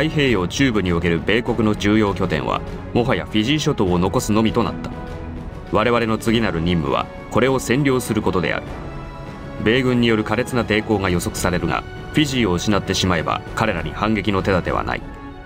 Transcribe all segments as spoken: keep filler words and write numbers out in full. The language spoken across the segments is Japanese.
太平洋中部における米国の重要拠点はもはやフィジー諸島を残すのみとなった。我々の次なる任務はこれを占領することである。米軍による苛烈な抵抗が予測されるが、フィジーを失ってしまえば彼らに反撃の手立てはない。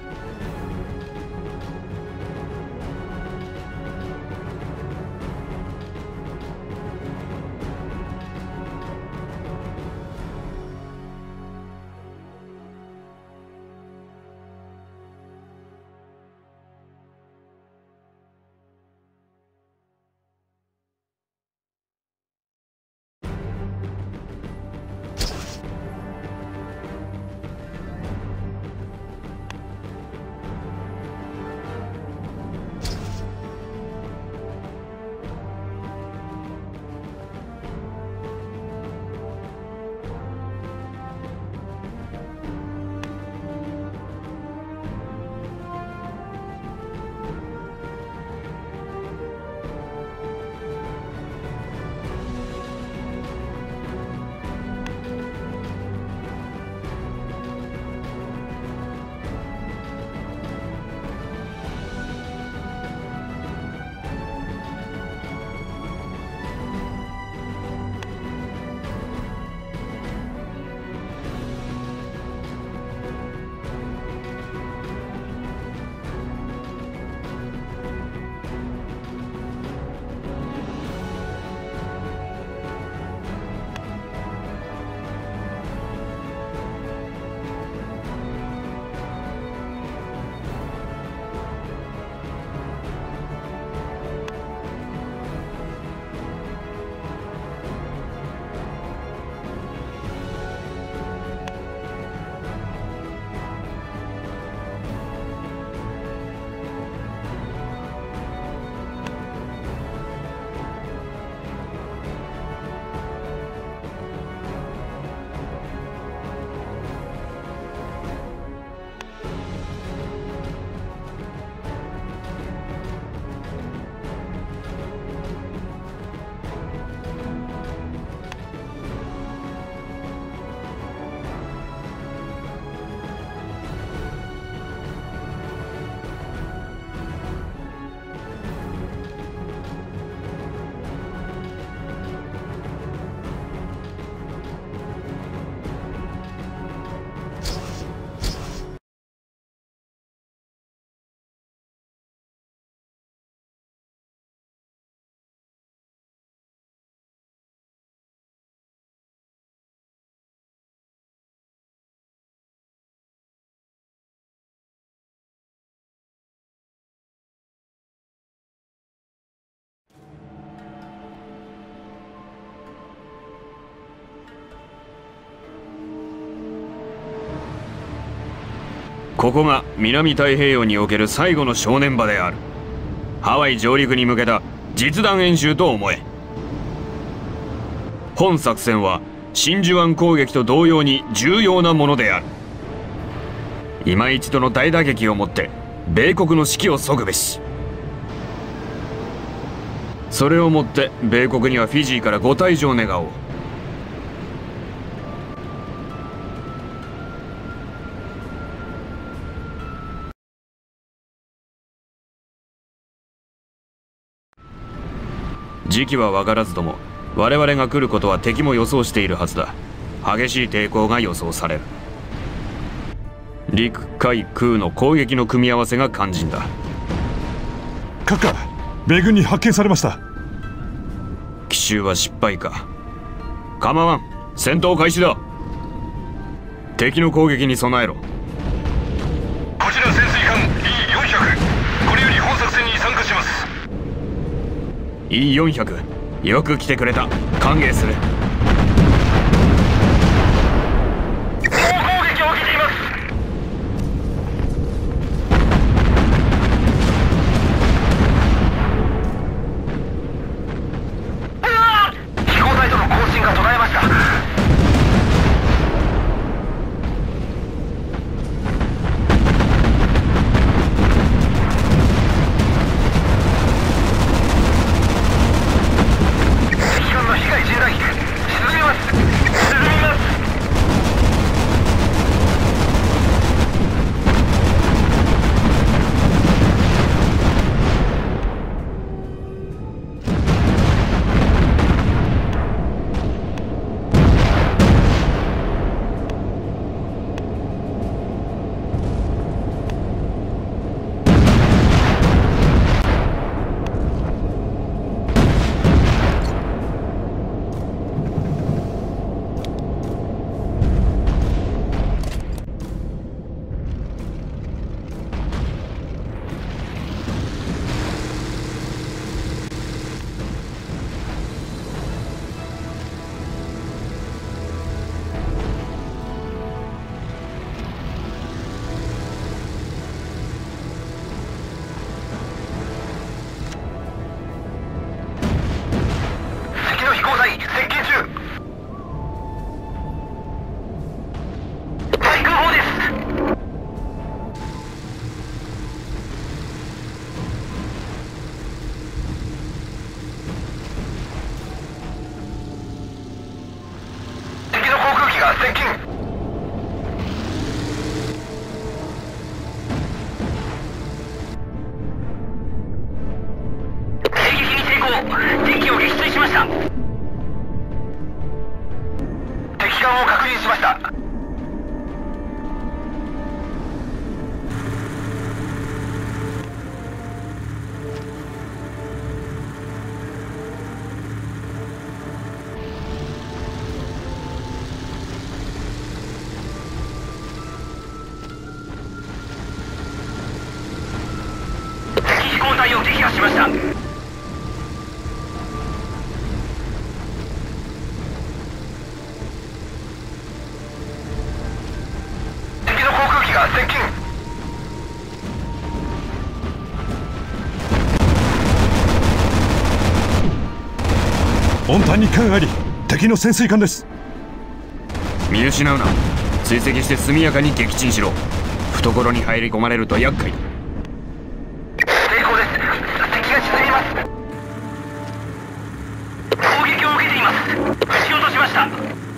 ここが南太平洋における最後の正念場である。ハワイ上陸に向けた実弾演習と思え。本作戦は真珠湾攻撃と同様に重要なものである。今一度の大打撃をもって米国の士気を削ぐべし。それをもって米国にはフィジーからご退場願おう。時期は分からずとも我々が来ることは敵も予想しているはずだ。激しい抵抗が予想される。陸海空の攻撃の組み合わせが肝心だ。 閣下、米軍に発見されました。 奇襲は失敗か。構わん、戦闘開始だ。敵の攻撃に備えろ。 こちら潜水艦 イーよんひゃく、これより本作戦に参加します。 イーよんひゃく、よく来てくれた。歓迎する。 猛攻撃を受けています。飛行サイトの更新が途絶えました。敵艦の被害甚大。 飛行隊接近中。対空砲です。敵の航空機が接近。迎撃に成功。敵機を撃墜しました。敵艦を確認しました。敵飛行隊を撃破しました。敵の航空機が接近。 温端に艦あり、敵の潜水艦です。 見失うな。追跡して速やかに撃沈しろ。懐に入り込まれると厄介だ。 成功です。敵が沈みます。攻撃を受けています。撃ち落としました。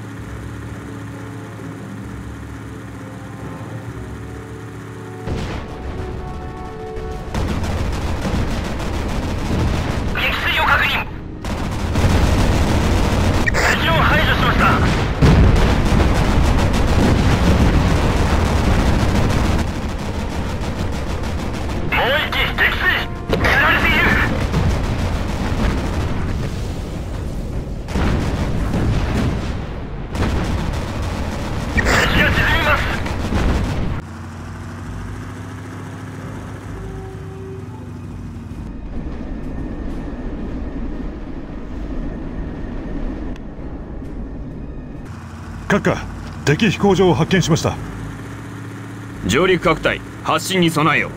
撃墜を確認。敵を排除しました。もう一機撃墜。やられている。敵が沈みます。 閣下、敵飛行場を発見しました。 上陸各隊発進に備えよ。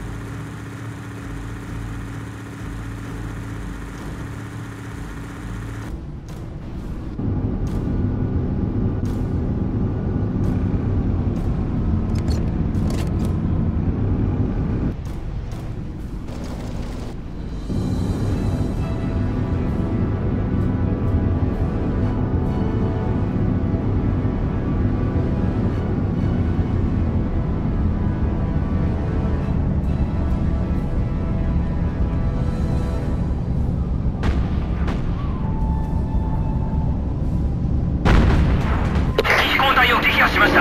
敵飛行隊を撃破しました。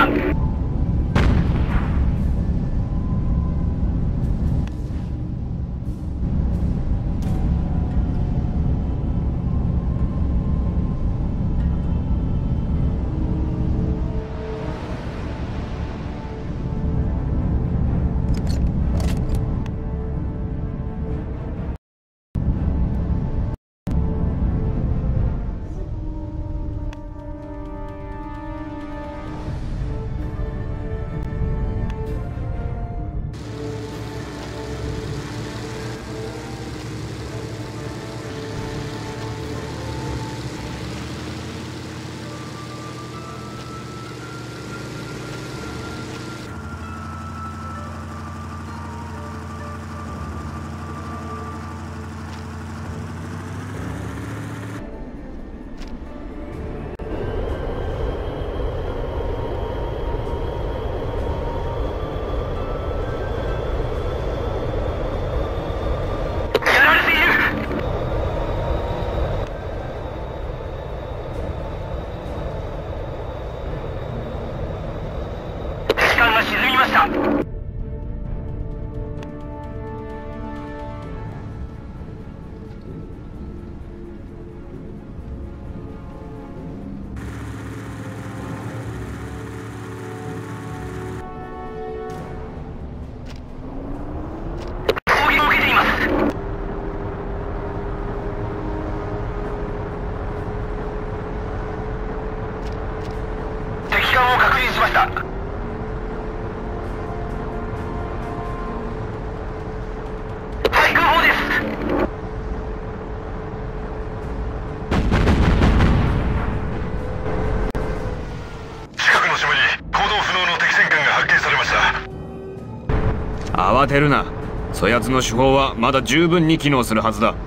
慌てるな。そやつの手法はまだ十分に機能するはずだ。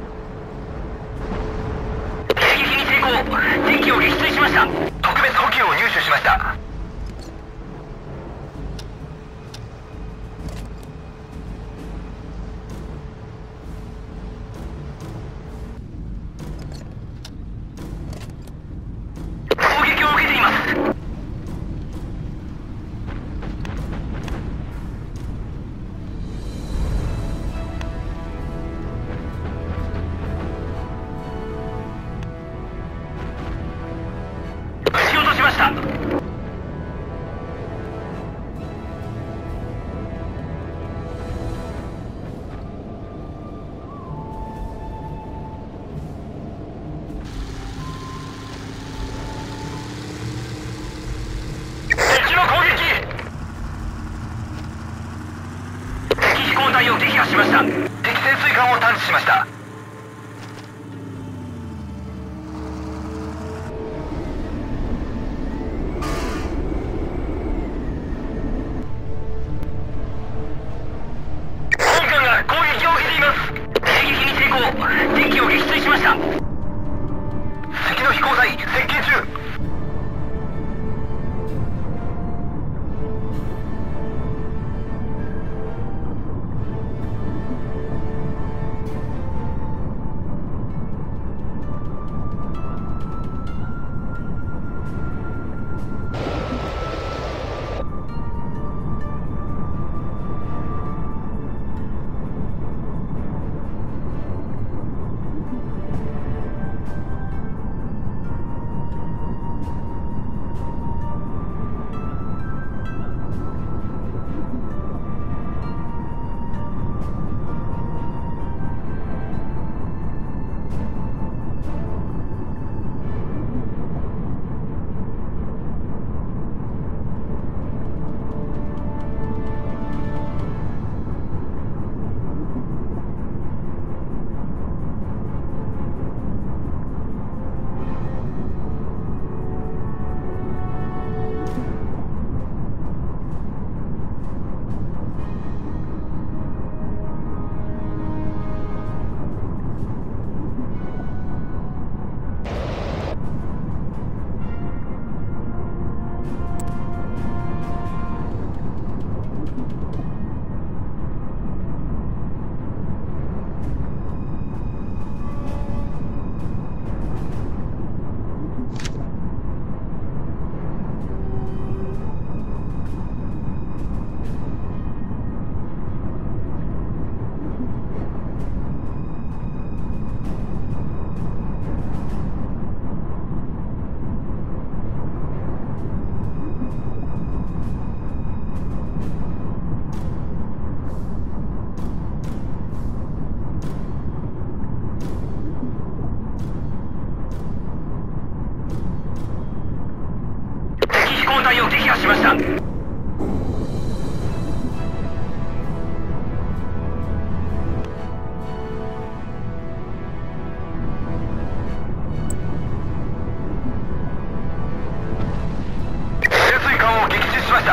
迎撃に成功。敵機を撃墜しました。特別補給を入手しました。攻撃を受けています。撃ち落としました。敵の攻撃。敵飛行隊を撃破しました。敵潜水艦を探知しました。本艦が攻撃を受けています。迎撃に成功。敵機を撃墜しました。敵の飛行隊接近中。飛行隊を撃破しました。潜水艦を撃墜しました。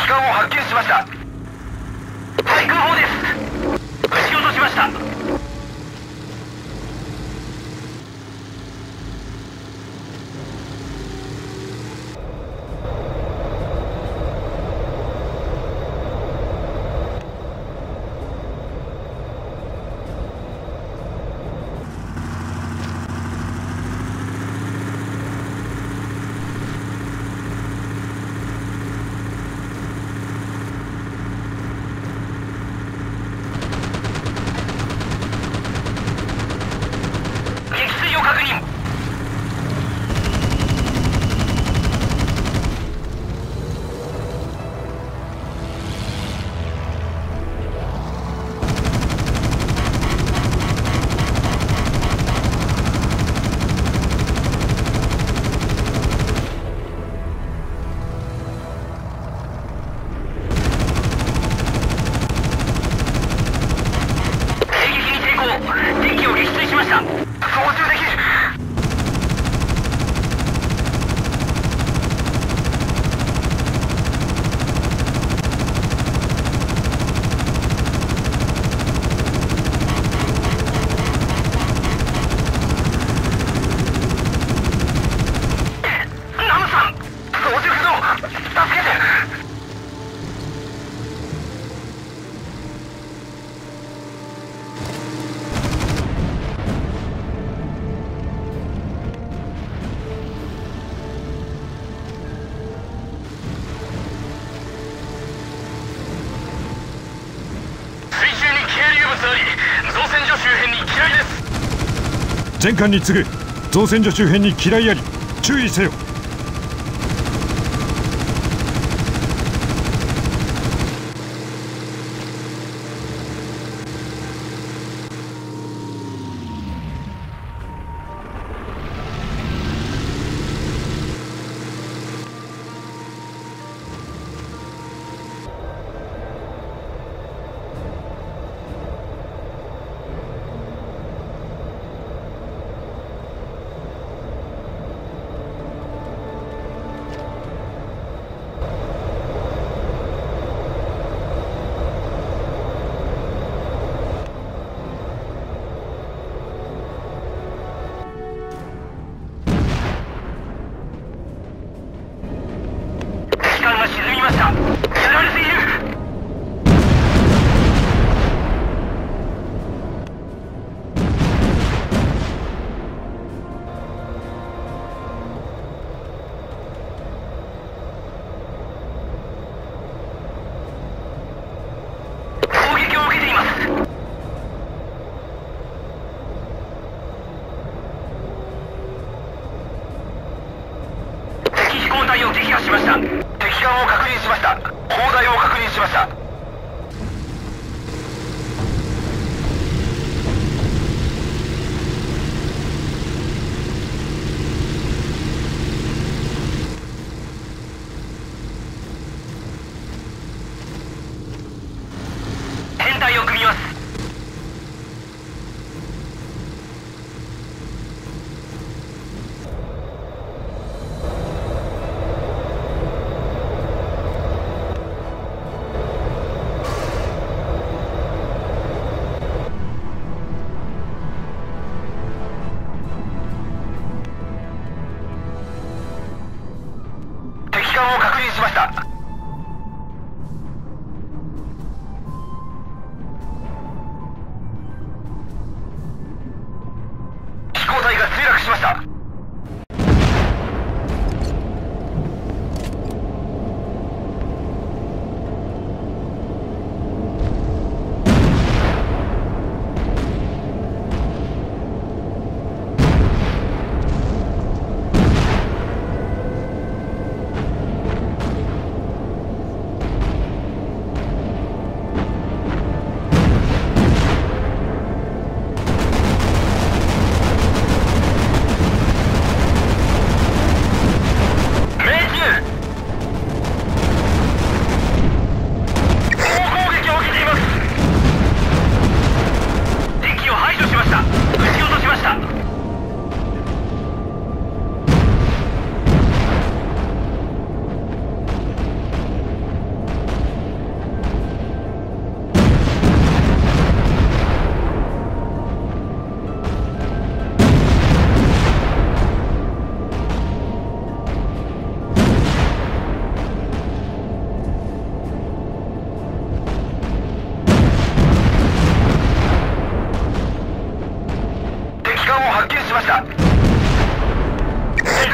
艦を発見しました。対空砲です。撃ち落としました。 全艦に告ぐ、造船所周辺に機雷あり、注意せよ。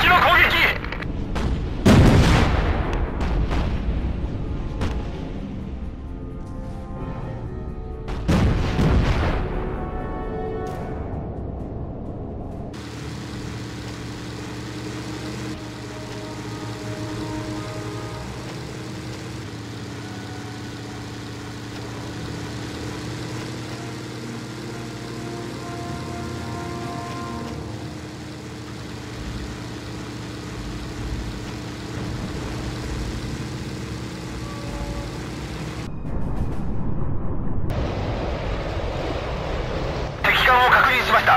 敵の攻撃。敵艦を確認しました。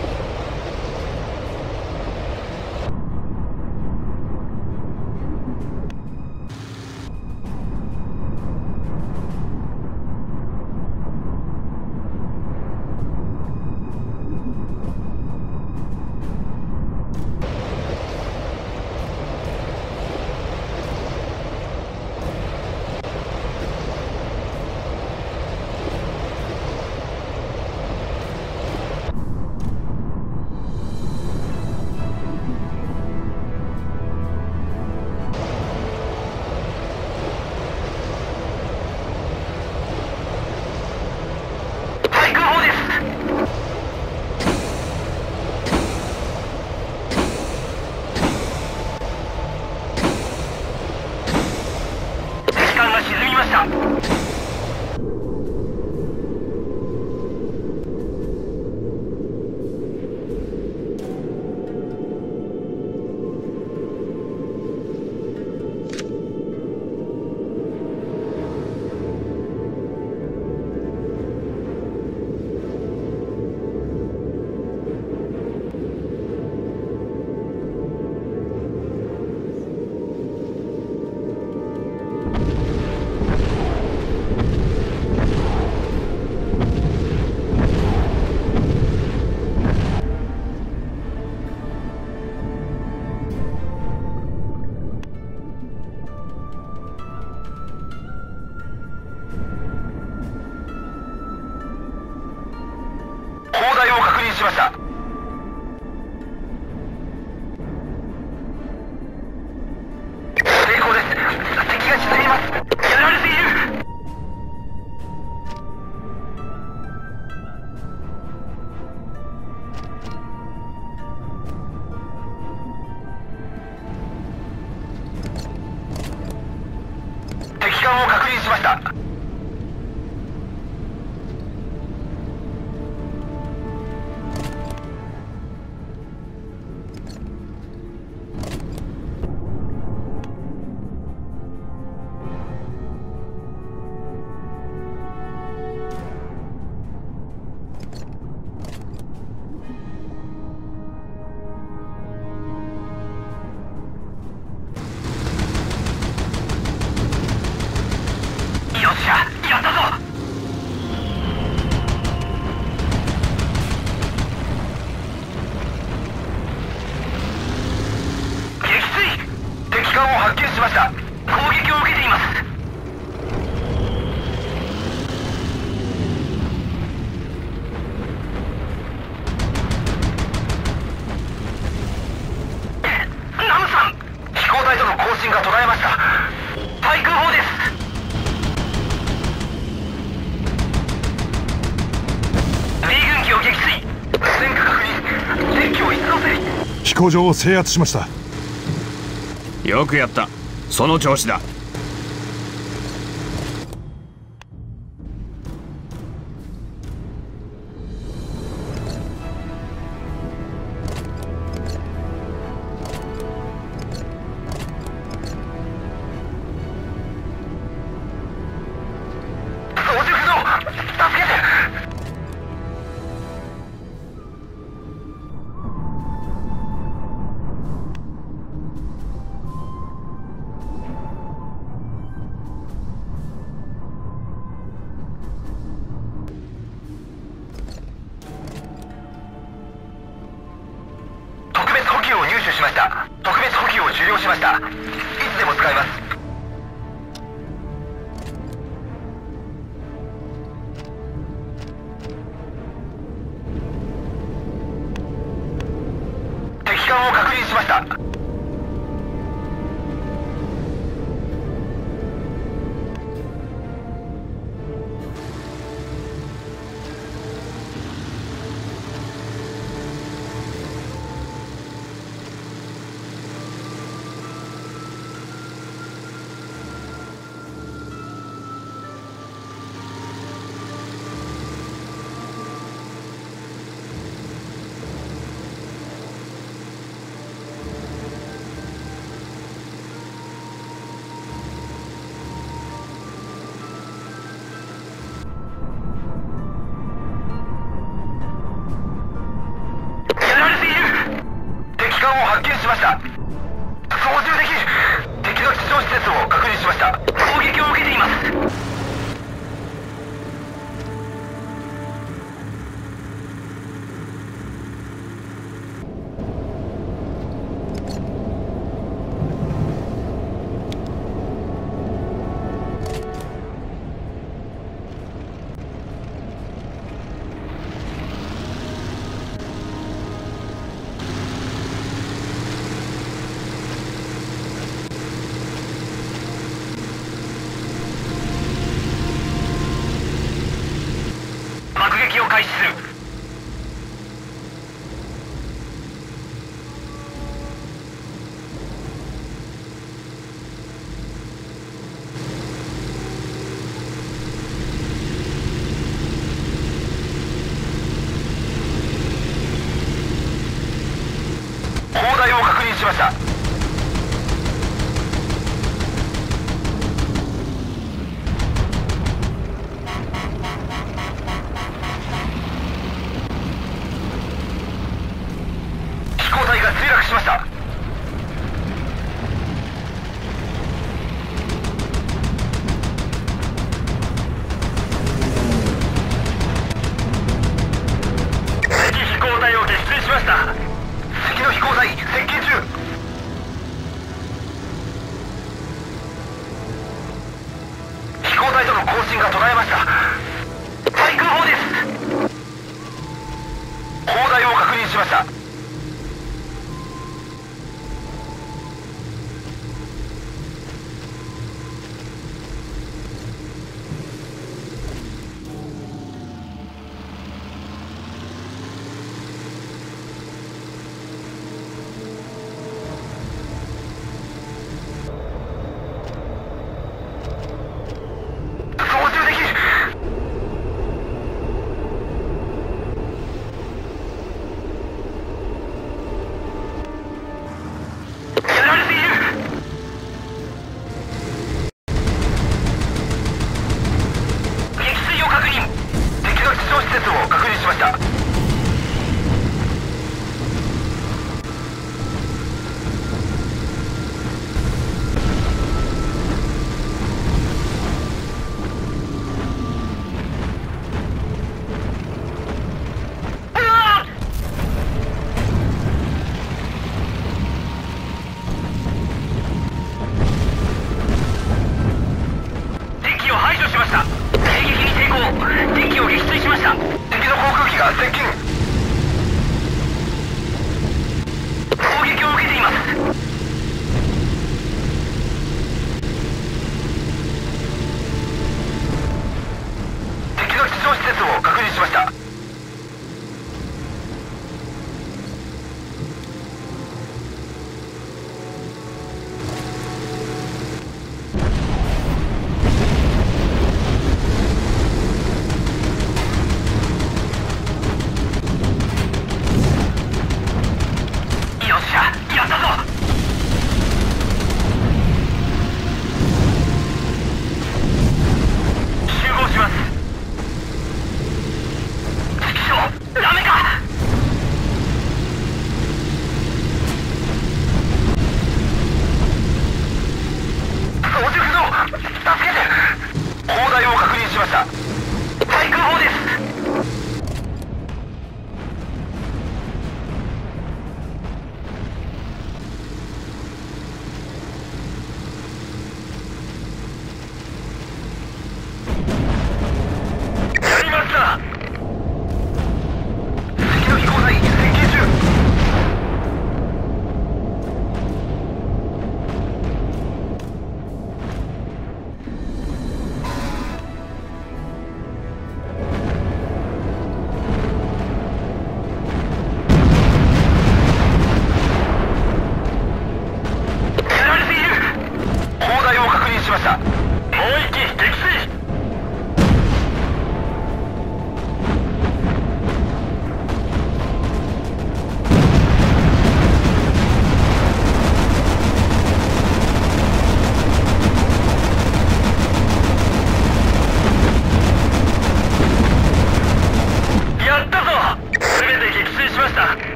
砲台を確認しました。成功です。敵が沈みます。やられている。敵艦を確認しました。よっしゃ、やったぞ。撃墜。敵艦を発見しました。攻撃を受けています。ナムさん、飛行隊との交信が途絶えました。対空砲です。 飛行場を制圧しました。 よくやった。その調子だ。しました。特別補給を終了しました。いつでも使えます。敵敵艦を確認しました。敵艦を発見しました。操縦できる。敵の地上施設を確認しました。攻撃を受けています。爆撃を開始する。砲台を確認しました。飛行隊が墜落しました。敵飛行隊を撃墜しました。敵の飛行隊接近中。飛行隊との交信が途絶えました。対空砲です。砲台を確認しました。操縦できる。やられている。撃墜を確認。敵の地上施設を確認しました。敵機を排除しました。迎撃に成功。敵機を撃墜しました。敵の航空機が接近。攻撃を受けています。敵の地上施設を確認しました。よっしゃ、やったぞ。集合します。敵将、ダメか。操縦不能。助けて。砲台を確認しました。対空砲です。やりました。敵の飛行隊接近中。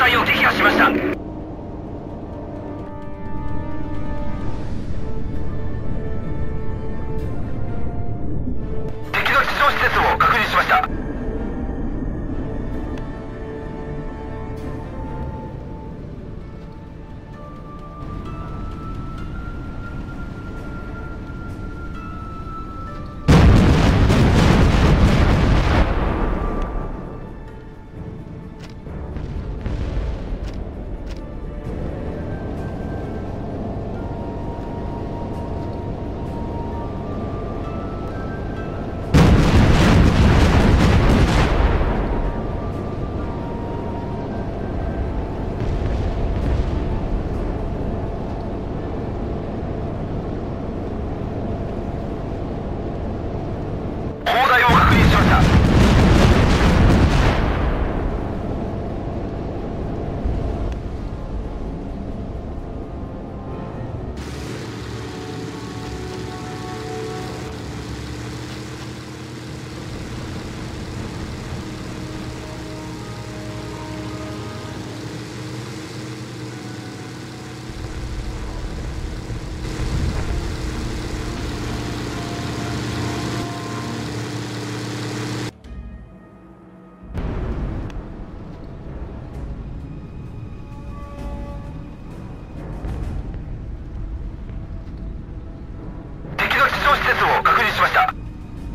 隊を撃破しました。敵の地上施設を確認しました。施設を確認しました。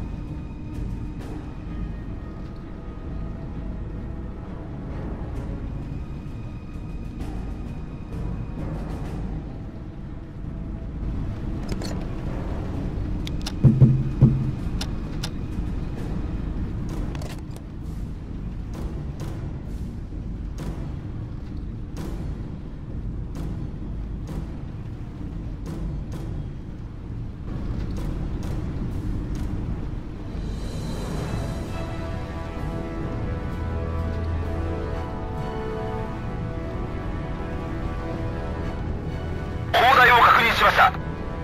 砲台を確認しました。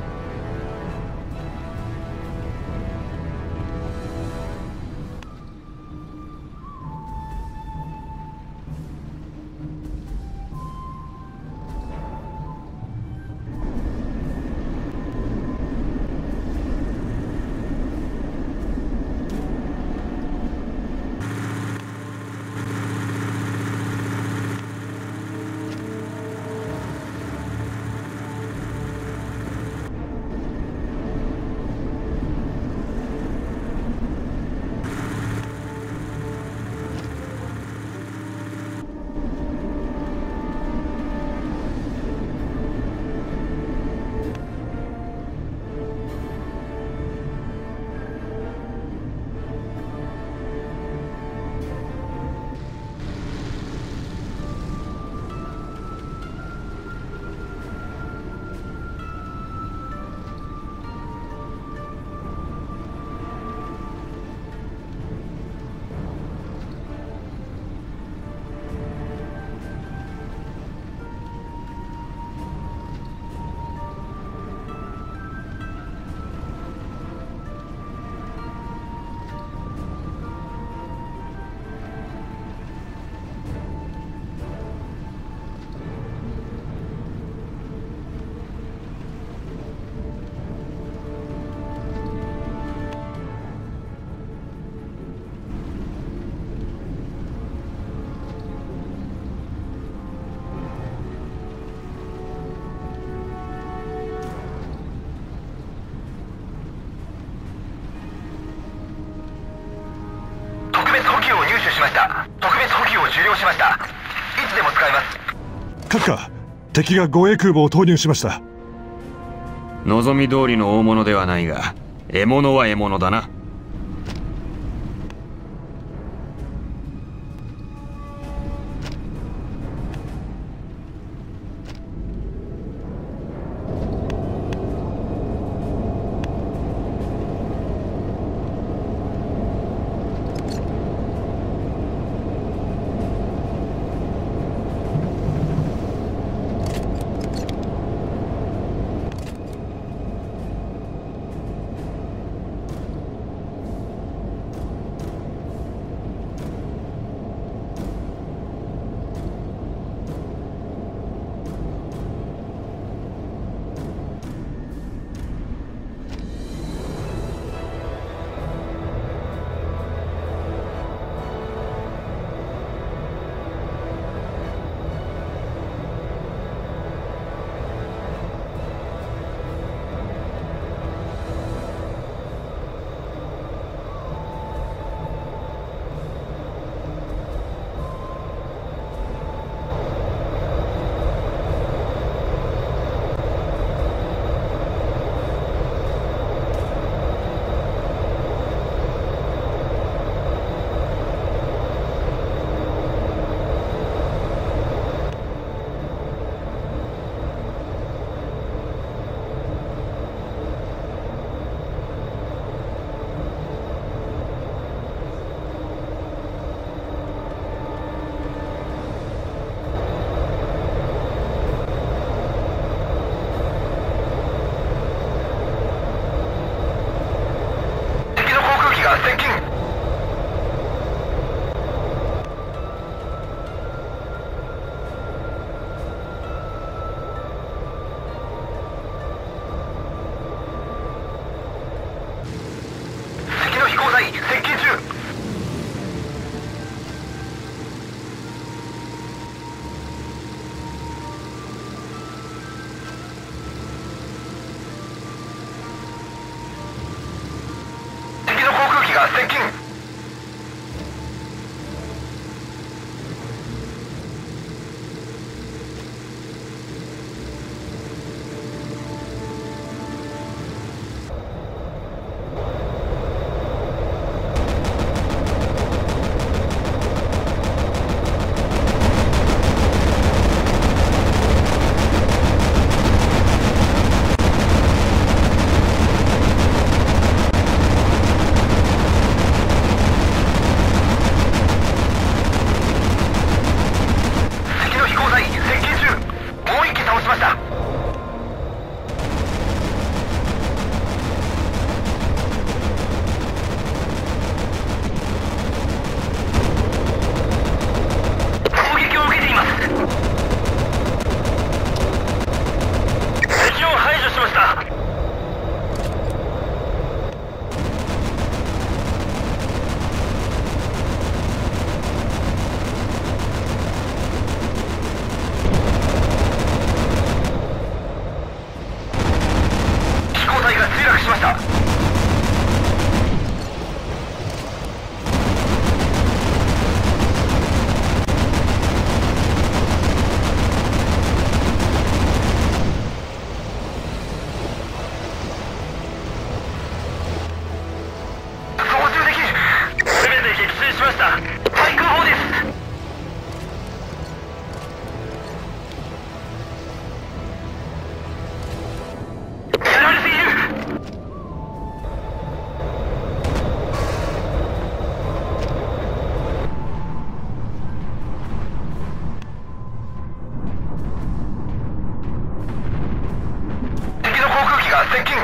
特別補給を入手しました。特別補給を終了しました。いつでも使えます。 閣下、敵が護衛空母を投入しました。 望み通りの大物ではないが、獲物は獲物だな。 機が接近。敵の飛行隊接近中。敵の航空機が接近。敵の飛行隊接近中。もう一機倒しました。攻撃を受けています。敵を排除しました。飛行隊が墜落しました。操縦できる。全て撃墜しました。対空砲です。やられている。敵の航空機が接近。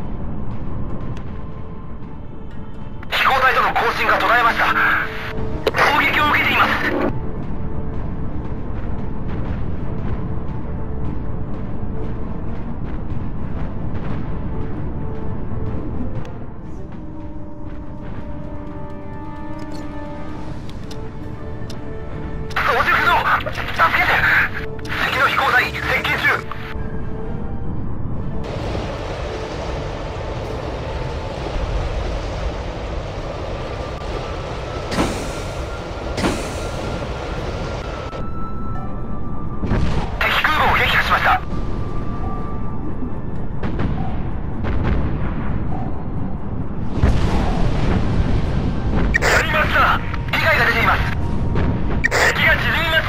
飛行隊との交信が途絶えました。攻撃を受けています。操縦不能。助けて。敵の飛行隊接近中。敵空母を撃破しました。やりました。被害が出ています。敵が沈みました。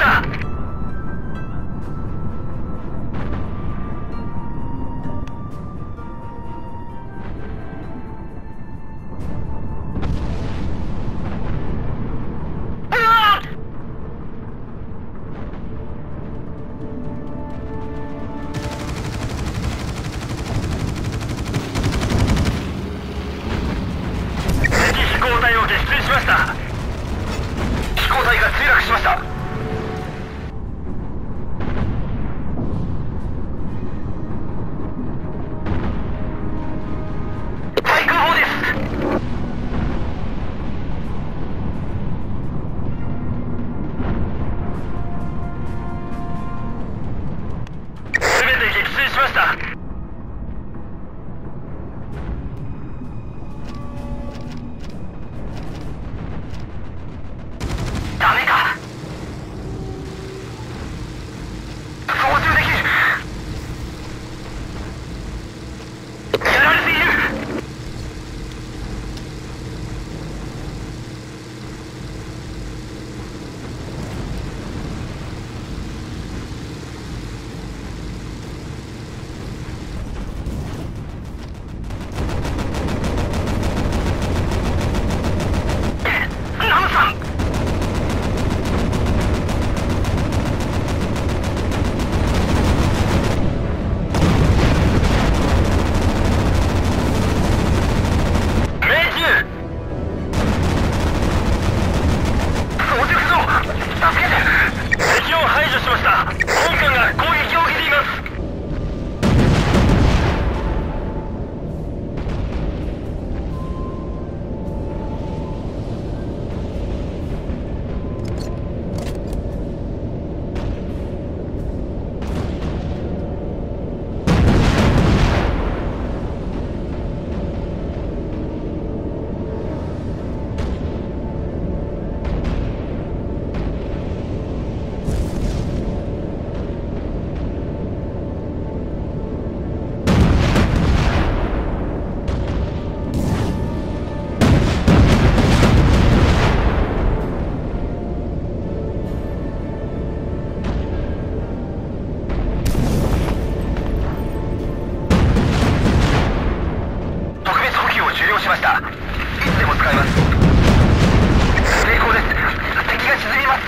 うわっ！敵飛行隊を撃墜しました。飛行隊が墜落しました。対空砲です。全て撃墜しました。ダメか。 を終了しました。いつでも使えます。成功です。敵が沈みます。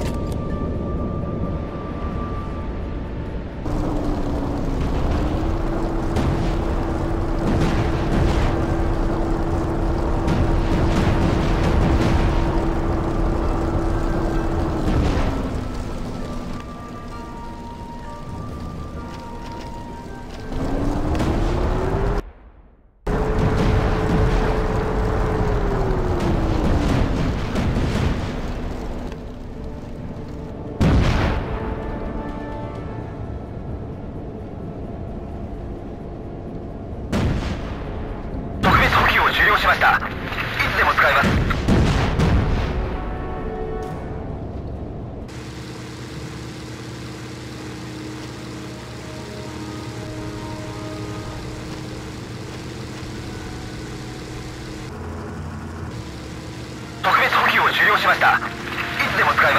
終了しました。いつでも使えます。特別補給を終了しました。いつでも使えます。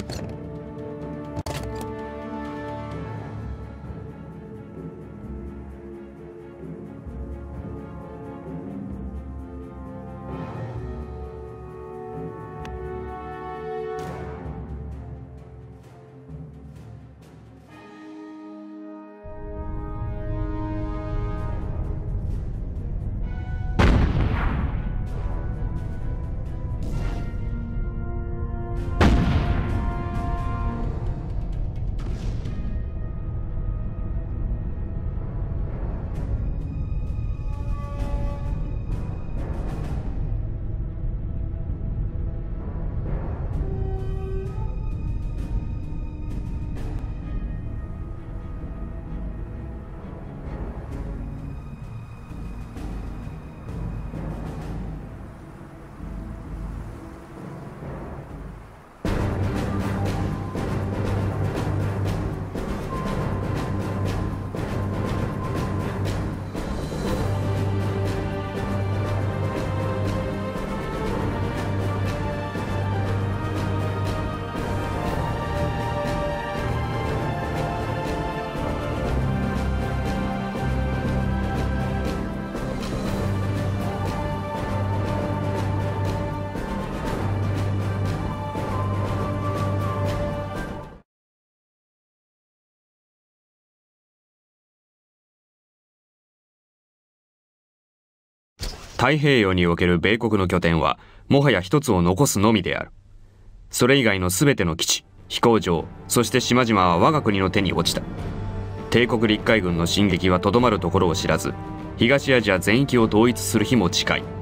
太平洋における米国の拠点はもはや一つを残すのみである。それ以外の全ての基地、飛行場、そして島々は我が国の手に落ちた。帝国陸海軍の進撃はとどまるところを知らず、東アジア全域を統一する日も近い。